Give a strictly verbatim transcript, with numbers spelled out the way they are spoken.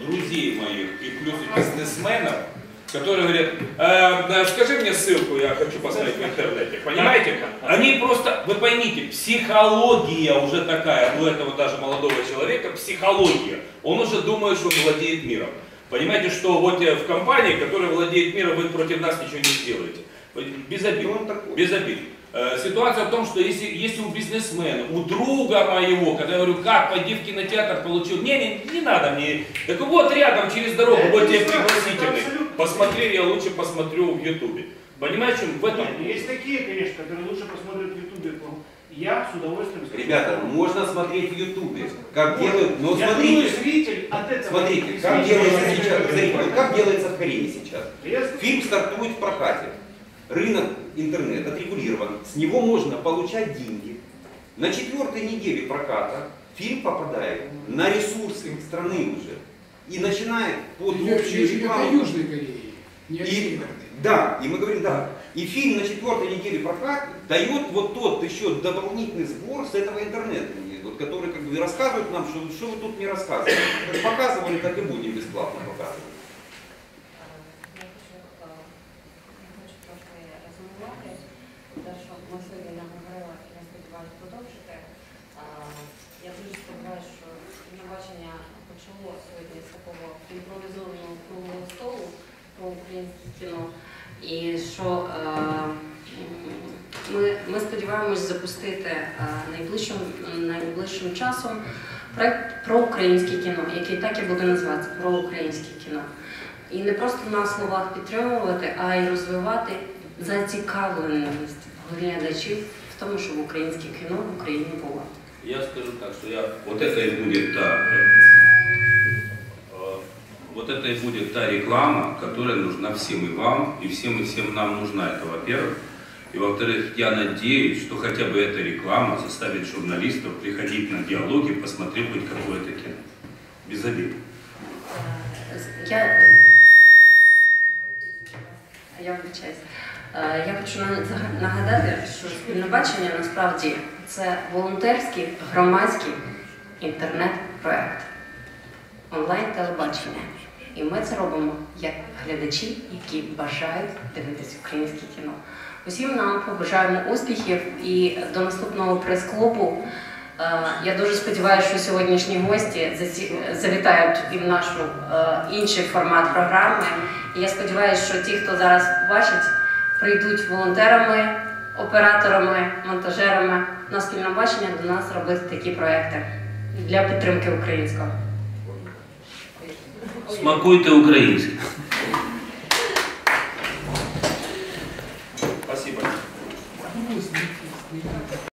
друзей моих и плюс бизнесменов, которые говорят, э, скажи мне ссылку, я хочу посмотреть в интернете. Понимаете? Они просто, вы поймите, психология уже такая, у этого даже молодого человека, психология. Он уже думает, что он владеет миром. Понимаете, что вот в компании, которая владеет миром, вы против нас ничего не сделаете. Без обид. Без обид. Ситуация в том, что если, если у бизнесмена, у друга моего, когда я говорю, как, пойди в кинотеатр, получил, не, не, не надо мне, так вот рядом, через дорогу, вот тебе пригласительный, посмотри, я лучше посмотрю в Ютубе. Понимаете, в этом? Нет, есть такие, конечно, которые лучше посмотрят в Ютубе. Я с удовольствием... Ребята, можно смотреть в Ютубе, как вот. делают, но я смотрите, думаю, зритель от этого... смотрите, как делается сейчас, смотрите, как делается в Корее сейчас. Интересно? Фильм стартует в прокате. Рынок интернет отрегулирован, с него можно получать деньги. На четвертой неделе проката фильм попадает на ресурсы страны уже и начинает под общую рекламу. Южной Кореи, не и, да, и мы говорим, да. И фильм на четвертой неделе проката дает вот тот еще дополнительный сбор с этого интернета, вот, который как бы рассказывает нам, что, что вы тут не рассказываете. Как показывали, так и будем бесплатно показывать. Ми сьогодні наговорили, я сподіваюся, продовжити. Я дуже сподіваюся, що телебачення почало сьогодні з такого імпровізованого круглого столу про українське кіно. І що ми, ми сподіваємось запустити найближчим, найближчим часом проєкт про українське кіно, який так і буде називатися «Про українське кіно». І не просто на словах підтримувати, а й розвивати зацікавленість глядачів в тому, що українське кіно в Україні було. Я скажу так, что я, вот это и будет та, вот это и будет та реклама, которая нужна всем и вам, и всем и всем нам нужна, это во-первых. И во-вторых, я надеюсь, что хотя бы эта реклама заставит журналистов приходить на диалоги, посмотреть хоть какое-то кино. Без обид. Я, я вибачаюсь. Я хочу нагадати, що спільне бачення насправді це волонтерський, громадський інтернет-проєкт, онлайн-телебачення. І ми це робимо як глядачі, які бажають дивитися українське кіно. Усім нам побажаємо успіхів і до наступного прес-клубу. Я дуже сподіваюся, що сьогоднішні гості завітають і в наш інший формат програми. І я сподіваюся, що ті, хто зараз бачить, прийдуть волонтерами, операторами, монтажерами на спільне бачення до нас робити такі проекти для підтримки українського. Смакуйте українське. Спасибо.